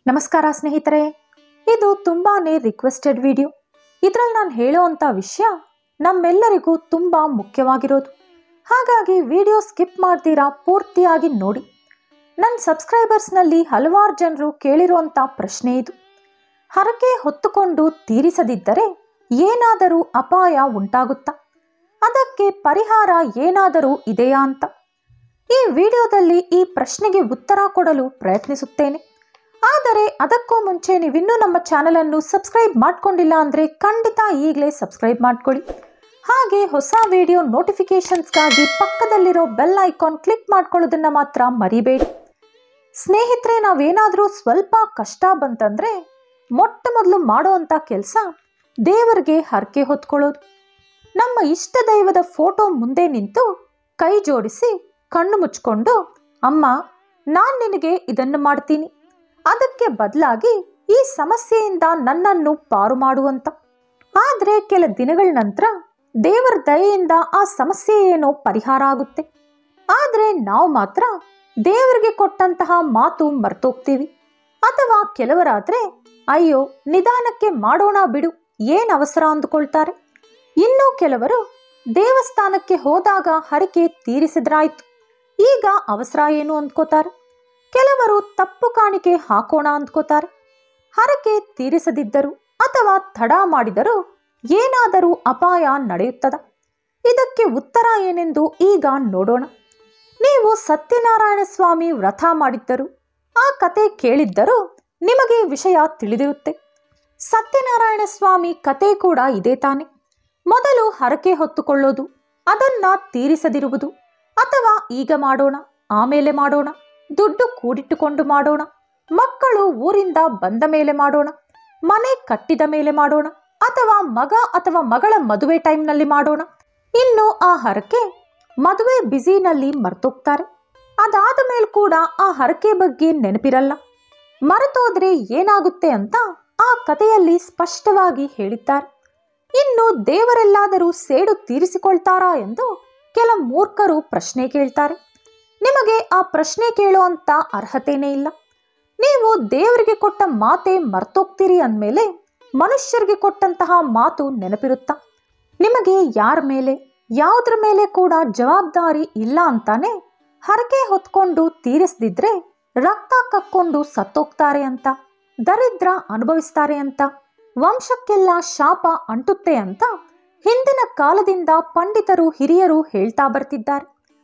ನಮಸ್ಕಾರ ಸ್ನೇಹಿತರೆ, ಇದು ತುಂಬಾನೇ ರಿಕ್ವೆಸ್ಟೆಡ್ ವಿಡಿಯೋ. ಇದರಲ್ಲಿ ನಾನು ಹೇಳೋವಂಥ ವಿಷಯ ನಮ್ಮೆಲ್ಲರಿಗೂ ತುಂಬಾ ಮುಖ್ಯವಾಗಿರೋದು. ಹಾಗಾಗಿ ವಿಡಿಯೋ ಸ್ಕಿಪ್ ಮಾಡ್ತೀರಾ ಪೂರ್ತಿಯಾಗಿ ನೋಡಿ. ನನ್ನ ಸಬ್ಸ್ಕ್ರೈಬರ್ಸ್ನಲ್ಲಿ ಹಲವಾರು ಜನರು ಕೇಳಿರುವಂಥ ಪ್ರಶ್ನೆ ಇದು. ಹರಕೆ ಹೊತ್ತುಕೊಂಡು ತೀರಿಸದಿದ್ದರೆ ಏನಾದರೂ ಅಪಾಯ ಉಂಟಾಗುತ್ತಾ? ಅದಕ್ಕೆ ಪರಿಹಾರ ಏನಾದರೂ ಇದೆಯಾ ಅಂತ ಈ ವಿಡಿಯೋದಲ್ಲಿ ಈ ಪ್ರಶ್ನೆಗೆ ಉತ್ತರ ಕೊಡಲು ಪ್ರಯತ್ನಿಸುತ್ತೇನೆ. ಆದರೆ ಅದಕ್ಕೂ ಮುಂಚೆ ನೀವಿನ್ನೂ ನಮ್ಮ ಚಾನಲನ್ನು ಸಬ್ಸ್ಕ್ರೈಬ್ ಮಾಡ್ಕೊಂಡಿಲ್ಲ ಅಂದರೆ ಖಂಡಿತ ಈಗಲೇ ಸಬ್ಸ್ಕ್ರೈಬ್ ಮಾಡ್ಕೊಳ್ಳಿ. ಹಾಗೆ ಹೊಸ ವಿಡಿಯೋ ನೋಟಿಫಿಕೇಶನ್ಸ್ಗಾಗಿ ಪಕ್ಕದಲ್ಲಿರೋ ಬೆಲ್ ಐಕಾನ್ ಕ್ಲಿಕ್ ಮಾಡ್ಕೊಳ್ಳೋದನ್ನು ಮಾತ್ರ ಮರಿಬೇಡಿ. ಸ್ನೇಹಿತರೆ, ನಾವೇನಾದರೂ ಸ್ವಲ್ಪ ಕಷ್ಟ ಬಂತಂದರೆ ಮೊಟ್ಟ ಮೊದಲು ಮಾಡೋವಂಥ ಕೆಲಸ ದೇವರಿಗೆ ಹರಕೆ ಹೊತ್ಕೊಳ್ಳೋದು. ನಮ್ಮ ಇಷ್ಟ ದೈವದ ಫೋಟೋ ಮುಂದೆ ನಿಂತು ಕೈ ಜೋಡಿಸಿ ಕಣ್ಣು ಮುಚ್ಕೊಂಡು, ಅಮ್ಮ, ನಾನು ನಿನಗೆ ಇದನ್ನು ಮಾಡ್ತೀನಿ, ಅದಕ್ಕೆ ಬದಲಾಗಿ ಈ ಸಮಸ್ಯೆಯಿಂದ ನನ್ನನ್ನು ಪಾರು ಮಾಡುವಂತ. ಆದರೆ ಕೆಲ ದಿನಗಳ ನಂತರ ದೇವರ ದಯೆಯಿಂದ ಆ ಸಮಸ್ಯೆ ಏನೋ ಪರಿಹಾರ ಆಗುತ್ತೆ. ಆದರೆ ನಾವು ಮಾತ್ರ ದೇವರಿಗೆ ಕೊಟ್ಟಂತಹ ಮಾತು ಮರ್ತೋಗ್ತೀವಿ. ಅಥವಾ ಕೆಲವರಾದ್ರೆ, ಅಯ್ಯೋ ನಿಧಾನಕ್ಕೆ ಮಾಡೋಣ ಬಿಡು, ಏನು ಅವಸರ ಅಂದುಕೊಳ್ತಾರೆ. ಇನ್ನು ಕೆಲವರು ದೇವಸ್ಥಾನಕ್ಕೆ ಹೋದಾಗ ಹರಕೆ ತೀರಿಸಿದ್ರಾಯ್ತು, ಈಗ ಅವಸರ ಏನು ಅಂದ್ಕೋತಾರೆ. ಕೆಲವರು ತಪ್ಪು ಕಾಣಿಕೆ ಹಾಕೋಣ ಅಂದ್ಕೋತಾರೆ. ಹರಕೆ ತೀರಿಸದಿದ್ದರು ಅಥವಾ ತಡ ಮಾಡಿದರೂ ಏನಾದರೂ ಅಪಾಯ ನಡೆಯುತ್ತದ? ಇದಕ್ಕೆ ಉತ್ತರ ಏನೆಂದು ಈಗ ನೋಡೋಣ. ನೀವು ಸತ್ಯನಾರಾಯಣ ಸ್ವಾಮಿ ವ್ರತ ಮಾಡಿದ್ದರು, ಆ ಕತೆ ಕೇಳಿದ್ದರೂ ನಿಮಗೆ ವಿಷಯ ತಿಳಿದಿರುತ್ತೆ. ಸತ್ಯನಾರಾಯಣ ಸ್ವಾಮಿ ಕತೆ ಕೂಡ ಇದೇ ತಾನೆ. ಮೊದಲು ಹರಕೆ ಹೊತ್ತುಕೊಳ್ಳೋದು, ಅದನ್ನ ತೀರಿಸದಿರುವುದು, ಅಥವಾ ಈಗ ಮಾಡೋಣ ಆಮೇಲೆ ಮಾಡೋಣ, ದುಡ್ಡು ಕೂಡಿಟ್ಟುಕೊಂಡು ಮಾಡೋಣ, ಮಕ್ಕಳು ಊರಿಂದ ಬಂದ ಮೇಲೆ ಮಾಡೋಣ, ಮನೆ ಕಟ್ಟಿದ ಮೇಲೆ ಮಾಡೋಣ, ಅಥವಾ ಮಗ ಅಥವಾ ಮಗಳ ಮದುವೆ ಟೈಮ್ನಲ್ಲಿ ಮಾಡೋಣ. ಇನ್ನು ಆ ಹರಕೆ ಮದುವೆ ಬ್ಯುಸಿನಲ್ಲಿ ಮರ್ತೋಗ್ತಾರೆ. ಅದಾದ ಮೇಲೆ ಕೂಡ ಆ ಹರಕೆ ಬಗ್ಗೆ ನೆನಪಿರಲ್ಲ. ಮರೆತೋದ್ರೆ ಏನಾಗುತ್ತೆ ಅಂತ ಆ ಕಥೆಯಲ್ಲಿ ಸ್ಪಷ್ಟವಾಗಿ ಹೇಳಿದ್ದಾರೆ. ಇನ್ನು ದೇವರೆಲ್ಲಾದರೂ ಸೇಡು ತೀರಿಸಿಕೊಳ್ತಾರಾ ಎಂದು ಕೆಲ ಮೂರ್ಖರು ಪ್ರಶ್ನೆ ಕೇಳ್ತಾರೆ. ನಿಮಗೆ ಆ ಪ್ರಶ್ನೆ ಕೇಳುವಂತ ಅರ್ಹತೆನೇ ಇಲ್ಲ. ನೀವು ದೇವರಿಗೆ ಕೊಟ್ಟ ಮಾತೇ ಮರ್ತೋಗ್ತೀರಿ ಅಂದಮೇಲೆ ಮನುಷ್ಯರಿಗೆ ಕೊಟ್ಟಂತಹ ಮಾತು ನೆನಪಿರುತ್ತಾ? ನಿಮಗೆ ಯಾರ ಮೇಲೆ ಯಾವುದ್ರ ಮೇಲೆ ಕೂಡ ಜವಾಬ್ದಾರಿ ಇಲ್ಲ ಅಂತಾನೆ ಹರಕೆ ಹೊತ್ಕೊಂಡು ತೀರಿಸದಿದ್ರೆ ರಕ್ತ ಕಕ್ಕೊಂಡು ಸತ್ತೋಗ್ತಾರೆ ಅಂತ, ದರಿದ್ರ ಅನುಭವಿಸ್ತಾರೆ ಅಂತ, ವಂಶಕ್ಕೆಲ್ಲ ಶಾಪ ಅಂಟುತ್ತೆ ಅಂತ ಹಿಂದಿನ ಕಾಲದಿಂದ ಪಂಡಿತರು ಹಿರಿಯರು ಹೇಳ್ತಾ ಬರ್ತಿದ್ದಾರೆ.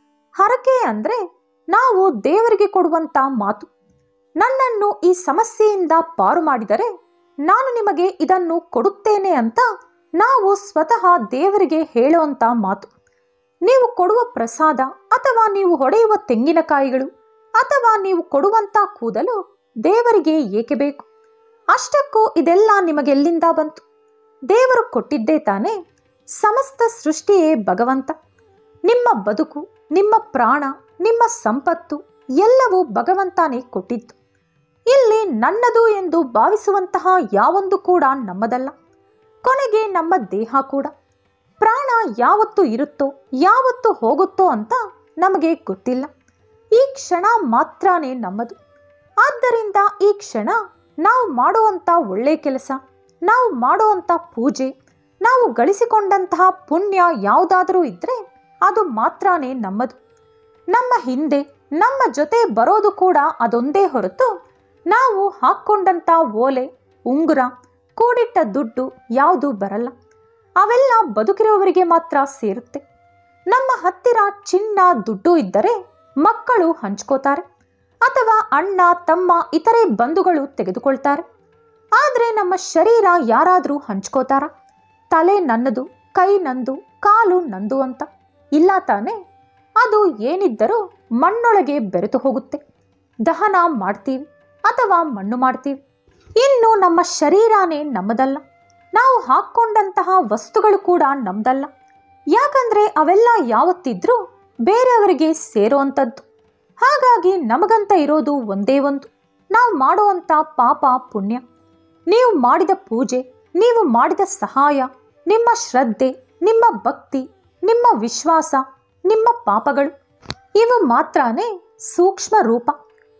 ಹರಕೆ ಅಂದ್ರೆ ನಾವು ದೇವರಿಗೆ ಕೊಡುವಂತ ಮಾತು. ನನ್ನನ್ನು ಈ ಸಮಸ್ಯೆಯಿಂದ ಪಾರು ಮಾಡಿದರೆ ನಾನು ನಿಮಗೆ ಇದನ್ನು ಕೊಡುತ್ತೇನೆ ಅಂತ ನಾವು ಸ್ವತಃ ದೇವರಿಗೆ ಹೇಳುವಂತ ಮಾತು. ನೀವು ಕೊಡುವ ಪ್ರಸಾದ, ಅಥವಾ ನೀವು ಹೊಡೆಯುವ ತೆಂಗಿನಕಾಯಿಗಳು, ಅಥವಾ ನೀವು ಕೊಡುವಂತ ಕೂದಲು ದೇವರಿಗೆ ಏಕೆ ಬೇಕು? ಅಷ್ಟಕ್ಕೂ ಇದೆಲ್ಲ ನಿಮಗೆಲ್ಲಿಂದ ಬಂತು? ದೇವರು ಕೊಟ್ಟಿದ್ದೇ ತಾನೇ. ಸಮಸ್ತ ಸೃಷ್ಟಿಯೇ ಭಗವಂತ. ನಿಮ್ಮ ಬದುಕು, ನಿಮ್ಮ ಪ್ರಾಣ, ನಿಮ್ಮ ಸಂಪತ್ತು ಎಲ್ಲವೂ ಭಗವಂತನೇ ಕೊಟ್ಟಿದ್ದು. ಇಲ್ಲಿ ನನ್ನದು ಎಂದು ಭಾವಿಸುವಂತಹ ಯಾವೊಂದು ಕೂಡ ನಮ್ಮದಲ್ಲ. ಕೊನೆಗೆ ನಮ್ಮ ದೇಹ ಕೂಡ. ಪ್ರಾಣ ಯಾವತ್ತು ಇರುತ್ತೋ ಯಾವತ್ತು ಹೋಗುತ್ತೋ ಅಂತ ನಮಗೆ ಗೊತ್ತಿಲ್ಲ. ಈ ಕ್ಷಣ ಮಾತ್ರನೇ ನಮ್ಮದು. ಆದ್ದರಿಂದ ಈ ಕ್ಷಣ ನಾವು ಮಾಡುವಂಥ ಒಳ್ಳೆ ಕೆಲಸ, ನಾವು ಮಾಡುವಂಥ ಪೂಜೆ, ನಾವು ಗಳಿಸಿಕೊಂಡಂತಹ ಪುಣ್ಯ ಯಾವುದಾದರೂ ಇದ್ದರೆ ಅದು ಮಾತ್ರನೇ ನಮ್ಮದು. ನಮ್ಮ ಹಿಂದೆ ನಮ್ಮ ಜೊತೆ ಬರೋದು ಕೂಡ ಅದೊಂದೇ ಹೊರತು ನಾವು ಹಾಕ್ಕೊಂಡಂಥ ಓಲೆ, ಉಂಗುರ, ಕೂಡಿಟ್ಟ ದುಡ್ಡು ಯಾವುದೂ ಬರಲ್ಲ. ಅವೆಲ್ಲ ಬದುಕಿರುವವರಿಗೆ ಮಾತ್ರ ಸೇರುತ್ತೆ. ನಮ್ಮ ಹತ್ತಿರ ಚಿನ್ನ, ದುಡ್ಡು ಇದ್ದರೆ ಮಕ್ಕಳು ಹಂಚ್ಕೋತಾರೆ, ಅಥವಾ ಅಣ್ಣ, ತಮ್ಮ, ಇತರೆ ಬಂಧುಗಳು ತೆಗೆದುಕೊಳ್ತಾರೆ. ಆದರೆ ನಮ್ಮ ಶರೀರ ಯಾರಾದರೂ ಹಂಚ್ಕೋತಾರ? ತಲೆ ನನ್ನದು, ಕೈ ನಂದು, ಕಾಲು ನಂದು ಅಂತ ಇಲ್ಲ ತಾನೆ. ಅದು ಏನಿದ್ದರೂ ಮಣ್ಣೊಳಗೆ ಬೆರೆತು ಹೋಗುತ್ತೆ. ದಹನ ಮಾಡ್ತೀವಿ ಅಥವಾ ಮಣ್ಣು ಮಾಡ್ತೀವಿ. ಇನ್ನು ನಮ್ಮ ಶರೀರನೇ ನಮ್ಮದಲ್ಲ. ನಾವು ಹಾಕ್ಕೊಂಡಂತಹ ವಸ್ತುಗಳು ಕೂಡ ನಮ್ದಲ್ಲ. ಯಾಕಂದ್ರೆ ಅವೆಲ್ಲ ಯಾವತ್ತಿದ್ರೂ ಬೇರೆಯವರಿಗೆ ಸೇರುವಂಥದ್ದು. ಹಾಗಾಗಿ ನಮಗಂತ ಇರೋದು ಒಂದೇ ಒಂದು, ನಾವು ಮಾಡುವಂಥ ಪಾಪ ಪುಣ್ಯ. ನೀವು ಮಾಡಿದ ಪೂಜೆ, ನೀವು ಮಾಡಿದ ಸಹಾಯ, ನಿಮ್ಮ ಶ್ರದ್ಧೆ, ನಿಮ್ಮ ಭಕ್ತಿ, ನಿಮ್ಮ ವಿಶ್ವಾಸ, ನಿಮ್ಮ ಪಾಪಗಳು, ಇವು ಮಾತ್ರನೇ ಸೂಕ್ಷ್ಮ ರೂಪ.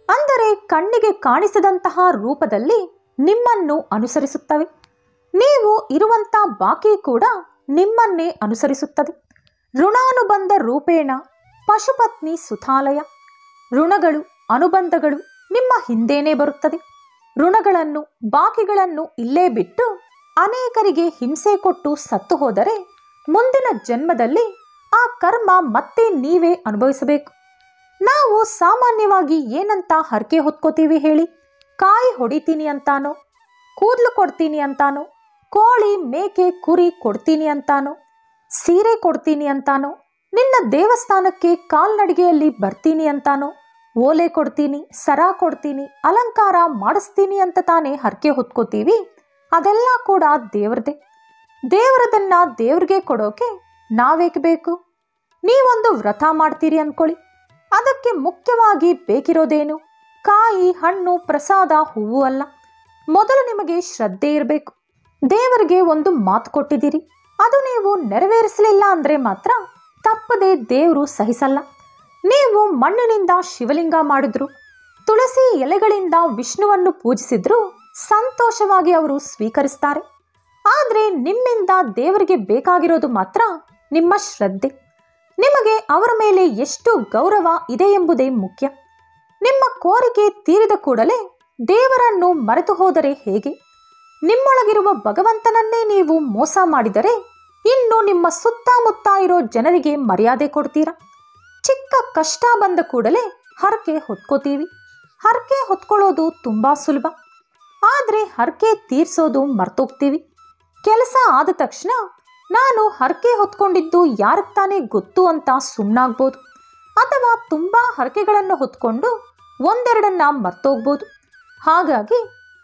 ಅಂದರೆ ಕಣ್ಣಿಗೆ ಕಾಣಿಸದಂತಹ ರೂಪದಲ್ಲಿ ನಿಮ್ಮನ್ನು ಅನುಸರಿಸುತ್ತವೆ. ನೀವು ಇರುವಂಥ ಬಾಕಿ ಕೂಡ ನಿಮ್ಮನ್ನೇ ಅನುಸರಿಸುತ್ತದೆ. ಋಣಾನುಬಂಧ ರೂಪೇಣ ಪಶುಪತ್ನಿ ಸುತಾಲಯ. ಋಣಗಳು, ಅನುಬಂಧಗಳು ನಿಮ್ಮ ಹಿಂದೇನೆ ಬರುತ್ತದೆ. ಋಣಗಳನ್ನು, ಬಾಕಿಗಳನ್ನು ಇಲ್ಲೇ ಬಿಟ್ಟು ಅನೇಕರಿಗೆ ಹಿಂಸೆ ಕೊಟ್ಟು ಸತ್ತು ಹೋದರೆ ಮುಂದಿನ ಜನ್ಮದಲ್ಲಿ ಆ ಕರ್ಮ ಮತ್ತೆ ನೀವೇ ಅನುಭವಿಸಬೇಕು. ನಾವು ಸಾಮಾನ್ಯವಾಗಿ ಏನಂತ ಹರಕೆ ಹೊತ್ಕೋತೀವಿ ಹೇಳಿ? ಕಾಯಿ ಹೊಡಿತೀನಿ ಅಂತಾನೋ, ಕೂದಲು ಕೊಡ್ತೀನಿ ಅಂತಾನೋ, ಕೋಳಿ, ಮೇಕೆ, ಕುರಿ ಕೊಡ್ತೀನಿ ಅಂತಾನೋ, ಸೀರೆ ಕೊಡ್ತೀನಿ ಅಂತಾನೋ, ನಿನ್ನ ದೇವಸ್ಥಾನಕ್ಕೆ ಕಾಲ್ನಡಿಗೆಯಲ್ಲಿ ಬರ್ತೀನಿ ಅಂತಾನೋ, ಓಲೆ ಕೊಡ್ತೀನಿ, ಸರ ಕೊಡ್ತೀನಿ, ಅಲಂಕಾರ ಮಾಡಿಸ್ತೀನಿ ಅಂತ ತಾನೇ ಹರಕೆ ಹೊತ್ಕೋತೀವಿ. ಅದೆಲ್ಲ ಕೂಡ ದೇವ್ರದೇ. ದೇವರದನ್ನ ದೇವ್ರಿಗೆ ಕೊಡೋಕೆ ನಾವೇಕೆ ಬೇಕು? ನೀವೊಂದು ವ್ರತ ಮಾಡ್ತೀರಿ ಅಂದ್ಕೊಳ್ಳಿ. ಅದಕ್ಕೆ ಮುಖ್ಯವಾಗಿ ಬೇಕಿರೋದೇನು? ಕಾಯಿ, ಹಣ್ಣು, ಪ್ರಸಾದ, ಹೂವು ಅಲ್ಲ. ಮೊದಲು ನಿಮಗೆ ಶ್ರದ್ಧೆ ಇರಬೇಕು. ದೇವರಿಗೆ ಒಂದು ಮಾತು ಕೊಟ್ಟಿದ್ದೀರಿ, ಅದು ನೀವು ನೆರವೇರಿಸಲಿಲ್ಲ ಅಂದರೆ ಮಾತ್ರ ತಪ್ಪದೆ ದೇವರು ಸಹಿಸಲ್ಲ. ನೀವು ಮಣ್ಣಿನಿಂದ ಶಿವಲಿಂಗ ಮಾಡಿದ್ರು, ತುಳಸಿ ಎಲೆಗಳಿಂದ ವಿಷ್ಣುವನ್ನು ಪೂಜಿಸಿದ್ರು ಸಂತೋಷವಾಗಿ ಅವರು ಸ್ವೀಕರಿಸ್ತಾರೆ. ಆದರೆ ನಿಮ್ಮಿಂದ ದೇವರಿಗೆ ಬೇಕಾಗಿರೋದು ಮಾತ್ರ ನಿಮ್ಮ ಶ್ರದ್ಧೆ. ನಿಮಗೆ ಅವರ ಮೇಲೆ ಎಷ್ಟು ಗೌರವ ಇದೆ ಎಂಬುದೇ ಮುಖ್ಯ. ನಿಮ್ಮ ಕೋರಿಕೆ ತೀರಿದ ಕೂಡಲೇ ದೇವರನ್ನು ಮರೆತು ಹೋದರೆ ಹೇಗೆ? ನಿಮ್ಮೊಳಗಿರುವ ಭಗವಂತನನ್ನೇ ನೀವು ಮೋಸ ಮಾಡಿದರೆ ಇನ್ನು ನಿಮ್ಮ ಸುತ್ತಮುತ್ತ ಇರೋ ಜನರಿಗೆ ಮರ್ಯಾದೆ ಕೊಡ್ತೀರಾ? ಚಿಕ್ಕ ಕಷ್ಟ ಬಂದ ಕೂಡಲೇ ಹರಕೆ ಹೊತ್ಕೋತೀವಿ. ಹರಕೆ ಹೊತ್ಕೊಳ್ಳೋದು ತುಂಬ ಸುಲಭ, ಆದರೆ ಹರಕೆ ತೀರ್ಸೋದು ಮರ್ತೋಗ್ತೀವಿ. ಕೆಲಸ ಆದ ತಕ್ಷಣ ನಾನು ಹರಕೆ ಹೊತ್ಕೊಂಡಿದ್ದು ಯಾರಿಗೆ ತಾನೇ ಗೊತ್ತು ಅಂತ ಸುಮ್ಮನಾಗ್ಬೋದು. ಅಥವಾ ತುಂಬ ಹರಕೆಗಳನ್ನು ಹೊತ್ಕೊಂಡು ಒಂದೆರಡನ್ನ ಮರ್ತೋಗ್ಬೋದು. ಹಾಗಾಗಿ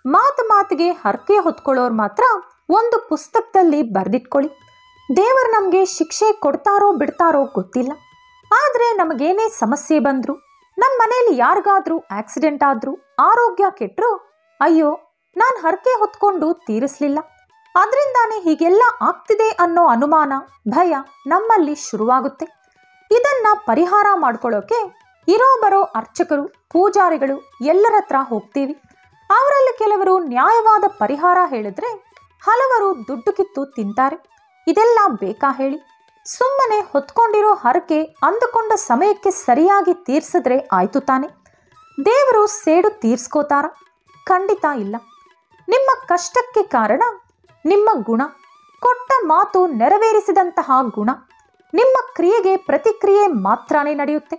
ಮಾತಿಗೆ ಹರಕೆ ಹೊತ್ಕೊಳ್ಳೋರು ಮಾತ್ರ ಒಂದು ಪುಸ್ತಕದಲ್ಲಿ ಬರೆದಿಟ್ಕೊಳ್ಳಿ. ದೇವರು ನಮಗೆ ಶಿಕ್ಷೆ ಕೊಡ್ತಾರೋ ಬಿಡ್ತಾರೋ ಗೊತ್ತಿಲ್ಲ. ಆದರೆ ನಮಗೇನೇ ಸಮಸ್ಯೆ ಬಂದರೂ, ನಮ್ಮ ಮನೇಲಿ ಯಾರಿಗಾದ್ರೂ ಆಕ್ಸಿಡೆಂಟ್ ಆದರೂ, ಆರೋಗ್ಯ ಕೆಟ್ಟರು, ಅಯ್ಯೋ ನಾನು ಹರಕೆ ಹೊತ್ಕೊಂಡು ತೀರಿಸಲಿಲ್ಲ, ಅದರಿಂದಾನೇ ಹೀಗೆಲ್ಲ ಆಗ್ತಿದೆ ಅನ್ನೋ ಅನುಮಾನ, ಭಯ ನಮ್ಮಲ್ಲಿ ಶುರುವಾಗುತ್ತೆ. ಇದನ್ನ ಪರಿಹಾರ ಮಾಡ್ಕೊಳ್ಳೋಕೆ ಇರೋ ಬರೋ ಅರ್ಚಕರು, ಪೂಜಾರಿಗಳು ಎಲ್ಲರ ಹತ್ರ ಹೋಗ್ತೀವಿ. ಅವರಲ್ಲಿ ಕೆಲವರು ನ್ಯಾಯವಾದ ಪರಿಹಾರ ಹೇಳಿದ್ರೆ ಹಲವರು ದುಡ್ಡು ಕಿತ್ತು ತಿಂತಾರೆ. ಇದೆಲ್ಲ ಬೇಕಾ ಹೇಳಿ? ಸುಮ್ಮನೆ ಹೊತ್ಕೊಂಡಿರೋ ಹರಕೆ ಅಂದುಕೊಂಡ ಸಮಯಕ್ಕೆ ಸರಿಯಾಗಿ ತೀರ್ಸಿದ್ರೆ ಆಯ್ತು ತಾನೆ? ದೇವರು ಸೇಡು ತೀರ್ಸ್ಕೋತಾರ? ಖಂಡಿತ ಇಲ್ಲ. ನಿಮ್ಮ ಕಷ್ಟಕ್ಕೆ ಕಾರಣ ನಿಮ್ಮ ಗುಣ, ಕೊಟ್ಟ ಮಾತು ನೆರವೇರಿಸಿದಂತಹ ಗುಣ. ನಿಮ್ಮ ಕ್ರಿಯೆಗೆ ಪ್ರತಿಕ್ರಿಯೆ ಮಾತ್ರನೇ ನಡೆಯುತ್ತೆ.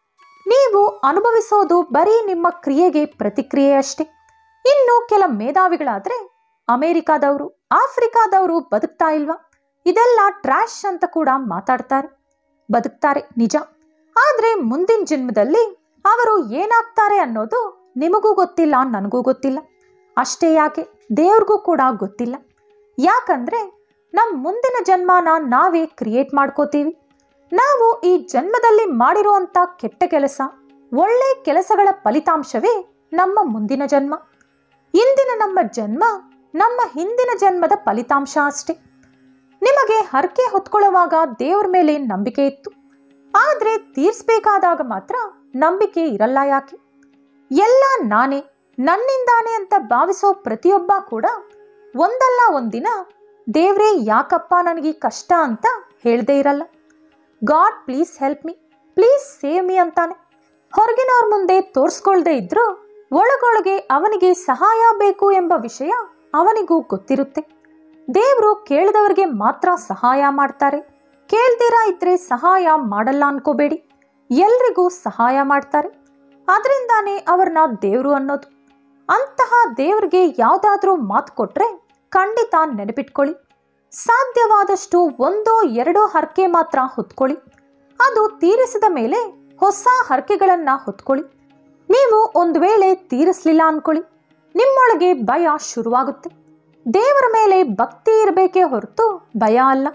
ನೀವು ಅನುಭವಿಸೋದು ಬರೀ ನಿಮ್ಮ ಕ್ರಿಯೆಗೆ ಪ್ರತಿಕ್ರಿಯೆ ಅಷ್ಟೇ. ಇನ್ನು ಕೆಲ ಮೇಧಾವಿಗಳಾದರೆ ಅಮೇರಿಕಾದವರು, ಆಫ್ರಿಕಾದವರು ಬದುಕ್ತಾ ಇಲ್ವಾ, ಇದೆಲ್ಲ ಟ್ರ್ಯಾಶ್ ಅಂತ ಕೂಡ ಮಾತಾಡ್ತಾರೆ. ಬದುಕ್ತಾರೆ ನಿಜ, ಆದರೆ ಮುಂದಿನ ಜನ್ಮದಲ್ಲಿ ಅವರು ಏನಾಗ್ತಾರೆ ಅನ್ನೋದು ನಿಮಗೂ ಗೊತ್ತಿಲ್ಲ, ನನಗೂ ಗೊತ್ತಿಲ್ಲ. ಅಷ್ಟೇ ಯಾಕೆ, ದೇವ್ರಿಗೂ ಕೂಡ ಗೊತ್ತಿಲ್ಲ. ಯಾಕಂದರೆ ನಮ್ಮ ಮುಂದಿನ ಜನ್ಮನ ನಾವೇ ಕ್ರಿಯೇಟ್ ಮಾಡ್ಕೋತೀವಿ. ನಾವು ಈ ಜನ್ಮದಲ್ಲಿ ಮಾಡಿರುವಂಥ ಕೆಟ್ಟ ಕೆಲಸ, ಒಳ್ಳೆ ಕೆಲಸಗಳ ಫಲಿತಾಂಶವೇ ನಮ್ಮ ಮುಂದಿನ ಜನ್ಮ. ಇಂದಿನ ನಮ್ಮ ಜನ್ಮ ನಮ್ಮ ಹಿಂದಿನ ಜನ್ಮದ ಫಲಿತಾಂಶ ಅಷ್ಟೇ. ನಿಮಗೆ ಹರಕೆ ಹೊತ್ಕೊಳ್ಳುವಾಗ ದೇವ್ರ ಮೇಲೆ ನಂಬಿಕೆ ಇತ್ತು, ಆದರೆ ತೀರಿಸಬೇಕಾದಾಗ ಮಾತ್ರ ನಂಬಿಕೆ ಇರಲ್ಲ. ಯಾಕೆ? ಎಲ್ಲ ನಾನೇ, ನನ್ನಿಂದಾನೆ ಅಂತ ಭಾವಿಸೋ ಪ್ರತಿಯೊಬ್ಬ ಕೂಡ ಒಂದಲ್ಲ ಒಂದಿನ ದೇವ್ರೇ ಯಾಕಪ್ಪ ನನಗೆ ಕಷ್ಟ ಅಂತ ಹೇಳ್ದೇ ಇರಲ್ಲ. God please help me, please save me ಅಂತಾನೆ. ಹೊರಗಿನವ್ರ ಮುಂದೆ ತೋರಿಸ್ಕೊಳ್ದೇ ಇದ್ರೂ ಒಳಗೊಳಗೆ ಅವನಿಗೆ ಸಹಾಯ ಬೇಕು ಎಂಬ ವಿಷಯ ಅವನಿಗೂ ಗೊತ್ತಿರುತ್ತೆ. ದೇವರು ಕೇಳಿದವರಿಗೆ ಮಾತ್ರ ಸಹಾಯ ಮಾಡ್ತಾರೆ, ಕೇಳ್ದಿರಾ ಇದ್ರೆ ಸಹಾಯ ಮಾಡಲ್ಲ ಅನ್ಕೋಬೇಡಿ. ಎಲ್ರಿಗೂ ಸಹಾಯ ಮಾಡ್ತಾರೆ, ಅದರಿಂದಾನೇ ಅವ್ರನ್ನ ದೇವರು ಅನ್ನೋದು. ಅಂತಹ ದೇವ್ರಿಗೆ ಯಾವುದಾದ್ರೂ ಮಾತು ಕೊಟ್ರೆ ಖಂಡಿತ ನೆನಪಿಟ್ಕೊಳ್ಳಿ. ಸಾಧ್ಯವಾದಷ್ಟು 1-2 ಹರಕೆ ಮಾತ್ರ ಹೊತ್ಕೊಳ್ಳಿ. ಅದು ತೀರಿಸಿದ ಮೇಲೆ ಹೊಸ ಹರಕೆಗಳನ್ನು ಹೊತ್ಕೊಳ್ಳಿ. ನೀವು ಒಂದು ವೇಳೆ ತೀರಿಸಲಿಲ್ಲ ಅನ್ಕೊಳ್ಳಿ, ನಿಮ್ಮೊಳಗೆ ಭಯ ಶುರುವಾಗುತ್ತೆ. ದೇವರ ಮೇಲೆ ಭಕ್ತಿ ಇರಬೇಕೇ ಹೊರತು ಭಯ ಅಲ್ಲ.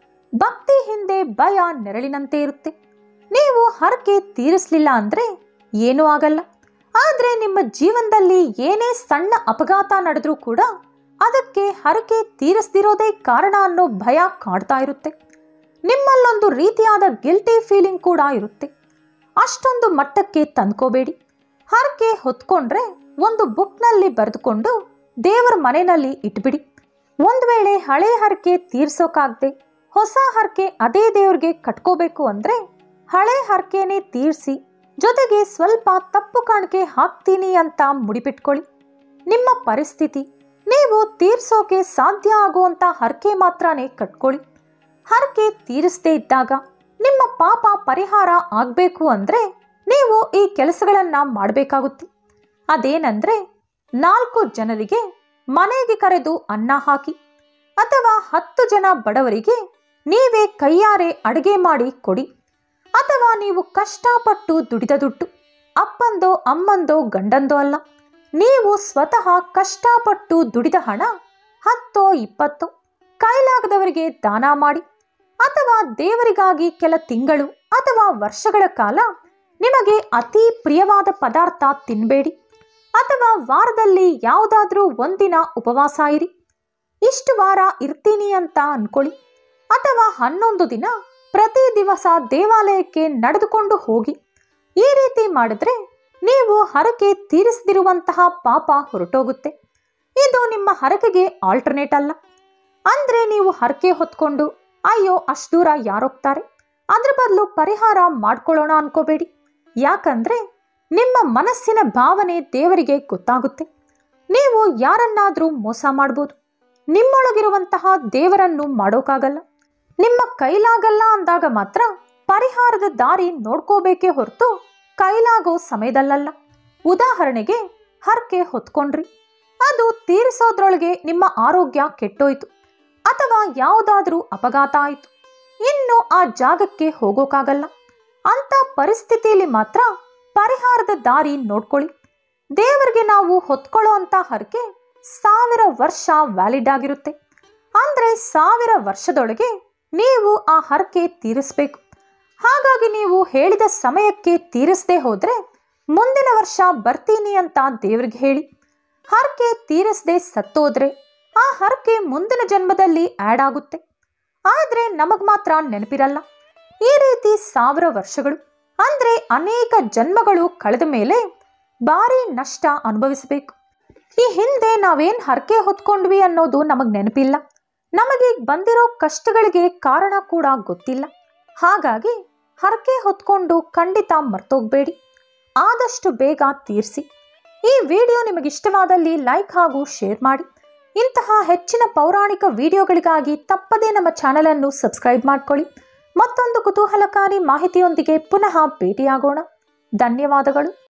ಭಕ್ತಿ ಹಿಂದೆ ಭಯ ನೆರಳಿನಂತೆ ಇರುತ್ತೆ. ನೀವು ಹರಕೆ ತೀರಿಸಲಿಲ್ಲ ಅಂದರೆ ಏನೂ ಆಗಲ್ಲ. ಆದರೆ ನಿಮ್ಮ ಜೀವನದಲ್ಲಿ ಏನೇ ಸಣ್ಣ ಅಪಘಾತ ನಡೆದ್ರೂ ಕೂಡ ಅದಕ್ಕೆ ಹರಕೆ ತೀರಿಸದಿರೋದೇ ಕಾರಣ ಅನ್ನೋ ಭಯ ಕಾಡ್ತಾ ಇರುತ್ತೆ. ನಿಮ್ಮಲ್ಲೊಂದು ರೀತಿಯಾದ ಗಿಲ್ಟಿ ಫೀಲಿಂಗ್ ಕೂಡ ಇರುತ್ತೆ. ಅಷ್ಟೊಂದು ಮಟ್ಟಕ್ಕೆ ತಂದ್ಕೋಬೇಡಿ. ಹರಕೆ ಹೊತ್ಕೊಂಡ್ರೆ ಒಂದು ಬುಕ್ನಲ್ಲಿ ಬರೆದುಕೊಂಡು ದೇವರ ಮನೆಯಲ್ಲಿ ಇಟ್ಬಿಡಿ. ಒಂದು ವೇಳೆ ಹಳೆ ಹರಕೆ ತೀರ್ಸೋಕಾಗದೆ ಹೊಸ ಹರಕೆ ಅದೇ ದೇವ್ರಿಗೆ ಕಟ್ಕೋಬೇಕು ಅಂದ್ರೆ ಹಳೆ ಹರಕೆನೇ ತೀರಿಸಿ ಜೊತೆಗೆ ಸ್ವಲ್ಪ ತಪ್ಪು ಕಾಣಿಕೆ ಹಾಕ್ತೀನಿ ಅಂತ ಮುಡಿಪಿಟ್ಕೊಳ್ಳಿ. ನಿಮ್ಮ ಪರಿಸ್ಥಿತಿ ನೀವು ತೀರ್ಸೋಕೆ ಸಾಧ್ಯ ಆಗುವಂತ ಹರಕೆ ಮಾತ್ರನೇ ಕಟ್ಕೊಳ್ಳಿ. ಹರಕೆ ತೀರಿಸದೇ ಇದ್ದಾಗ ನಿಮ್ಮ ಪಾಪ ಪರಿಹಾರ ಆಗಬೇಕು ಅಂದ್ರೆ ನೀವು ಈ ಕೆಲಸಗಳನ್ನ ಮಾಡಬೇಕಾಗುತ್ತೆ. ಅದೇನಂದ್ರೆ 4 ಜನರಿಗೆ ಮನೆಗೆ ಕರೆದು ಅನ್ನ ಹಾಕಿ, ಅಥವಾ 10 ಜನ ಬಡವರಿಗೆ ನೀವೇ ಕೈಯಾರೆ ಅಡುಗೆ ಮಾಡಿ ಕೊಡಿ. ಅಥವಾ ನೀವು ಕಷ್ಟಪಟ್ಟು ದುಡಿದ ದುಡ್ಡು ಅಪ್ಪಂದೋ ಅಮ್ಮಂದೋ ಗಂಡಂದೋ ಅಲ್ಲ, ನೀವು ಸ್ವತಃ ಕಷ್ಟಪಟ್ಟು ದುಡಿದ ಹಣ 10-20 ಕೈಲಾಗದವರಿಗೆ ದಾನ ಮಾಡಿ. ಅಥವಾ ದೇವರಿಗಾಗಿ ಕೆಲ ತಿಂಗಳು ಅಥವಾ ವರ್ಷಗಳ ಕಾಲ ನಿಮಗೆ ಅತಿ ಪ್ರಿಯವಾದ ಪದಾರ್ಥ ತಿನ್ನಬೇಡಿ. ಅಥವಾ ವಾರದಲ್ಲಿ ಯಾವುದಾದ್ರೂ ಒಂದಿನ ಉಪವಾಸ ಇರಿ. ಇಷ್ಟು ವಾರ ಇರ್ತೀನಿ ಅಂತ ಅನ್ಕೊಳ್ಳಿ. ಅಥವಾ 11 ದಿನ ಪ್ರತಿ ದಿವಸ ದೇವಾಲಯಕ್ಕೆ ನಡೆದುಕೊಂಡು ಹೋಗಿ. ಈ ರೀತಿ ಮಾಡಿದ್ರೆ ನೀವು ಹರಕೆ ತೀರಿಸದಿರುವಂತಹ ಪಾಪ ಹೊರಟೋಗುತ್ತೆ. ಇದು ನಿಮ್ಮ ಹರಕೆಗೆ ಆಲ್ಟರ್ನೇಟ್ ಅಲ್ಲ. ಅಂದ್ರೆ ನೀವು ಹರಕೆ ಹೊತ್ಕೊಂಡು ಅಯ್ಯೋ ಅಷ್ಟು ದೂರ ಯಾರೋಗ್ತಾರೆ, ಅದ್ರ ಬದಲು ಪರಿಹಾರ ಮಾಡ್ಕೊಳ್ಳೋಣ ಅನ್ಕೋಬೇಡಿ. ಯಾಕಂದ್ರೆ ನಿಮ್ಮ ಮನಸ್ಸಿನ ಭಾವನೆ ದೇವರಿಗೆ ಗೊತ್ತಾಗುತ್ತೆ. ನೀವು ಯಾರನ್ನಾದ್ರೂ ಮೋಸ ಮಾಡ್ಬೋದು, ನಿಮ್ಮೊಳಗಿರುವಂತಹ ದೇವರನ್ನು ಮಾಡೋಕ್ಕಾಗಲ್ಲ. ನಿಮ್ಮ ಕೈಲಾಗಲ್ಲ ಅಂದಾಗ ಮಾತ್ರ ಪರಿಹಾರದ ದಾರಿ ನೋಡ್ಕೋಬೇಕೇ ಹೊರತು ಕೈಲಾಗೋ ಸಮಯದಲ್ಲ. ಉದಾಹರಣೆಗೆ ಹರಕೆ ಹೊತ್ಕೊಂಡ್ರಿ, ಅದು ತೀರಿಸೋದ್ರೊಳಗೆ ನಿಮ್ಮ ಆರೋಗ್ಯ ಕೆಟ್ಟೋಯ್ತು ಅಥವಾ ಯಾವುದಾದ್ರೂ ಅಪಘಾತ ಆಯಿತು, ಇನ್ನು ಆ ಜಾಗಕ್ಕೆ ಹೋಗೋಕ್ಕಾಗಲ್ಲ. ಅಂತ ಪರಿಸ್ಥಿತಿಯಲ್ಲಿ ಮಾತ್ರ ಪರಿಹಾರದ ದಾರಿ ನೋಡ್ಕೊಳ್ಳಿ. ದೇವರಿಗೆ ನಾವು ಹೊತ್ಕೊಳ್ಳೋ ಅಂತ ಹರಕೆ 1000 ವರ್ಷ ವ್ಯಾಲಿಡ್ ಆಗಿರುತ್ತೆ. ಅಂದ್ರೆ 1000 ವರ್ಷದೊಳಗೆ ನೀವು ಆ ಹರಕೆ ತೀರಿಸಬೇಕು. ಹಾಗಾಗಿ ನೀವು ಹೇಳಿದ ಸಮಯಕ್ಕೆ ತೀರಿಸದೆ ಹೋದ್ರೆ ಮುಂದಿನ ವರ್ಷ ಬರ್ತೀನಿ ಅಂತ ದೇವ್ರಿಗೆ ಹೇಳಿ. ಹರಕೆ ತೀರಿಸದೆ ಸತ್ತೋದ್ರೆ ಆ ಹರಕೆ ಮುಂದಿನ ಜನ್ಮದಲ್ಲಿ ಆ್ಯಡ್ ಆಗುತ್ತೆ. ಆದ್ರೆ ನಮಗ್ ಮಾತ್ರ ನೆನಪಿರಲ್ಲ. ಈ ರೀತಿ 1000 ವರ್ಷಗಳು ಅಂದ್ರೆ ಅನೇಕ ಜನ್ಮಗಳು ಕಳೆದ ಮೇಲೆ ಭಾರಿ ನಷ್ಟ ಅನುಭವಿಸಬೇಕು. ಈ ಹಿಂದೆ ನಾವೇನ್ ಹರಕೆ ಹೊತ್ಕೊಂಡ್ವಿ ಅನ್ನೋದು ನಮಗ್ ನೆನಪಿಲ್ಲ. ನಮಗೆ ಬಂದಿರೋ ಕಷ್ಟಗಳಿಗೆ ಕಾರಣ ಕೂಡ ಗೊತ್ತಿಲ್ಲ. ಹಾಗಾಗಿ ಹರಕೆ ಹೊತ್ಕೊಂಡು ಖಂಡಿತ ಮರ್ತೋಗ್ಬೇಡಿ. ಆದಷ್ಟು ಬೇಗ ತೀರಿಸಿ. ಈ ವಿಡಿಯೋ ನಿಮಗಿಷ್ಟವಾದಲ್ಲಿ ಲೈಕ್ ಹಾಗೂ ಶೇರ್ ಮಾಡಿ. ಇಂತಹ ಹೆಚ್ಚಿನ ಪೌರಾಣಿಕ ವಿಡಿಯೋಗಳಿಗಾಗಿ ತಪ್ಪದೇ ನಮ್ಮ ಚಾನೆಲ್ ಅನ್ನು ಸಬ್ಸ್ಕ್ರೈಬ್ ಮಾಡ್ಕೊಳ್ಳಿ. ಮತ್ತೊಂದು ಕುತೂಹಲಕಾರಿ ಮಾಹಿತಿಯೊಂದಿಗೆ ಪುನಃ ಭೇಟಿಯಾಗೋಣ. ಧನ್ಯವಾದಗಳು.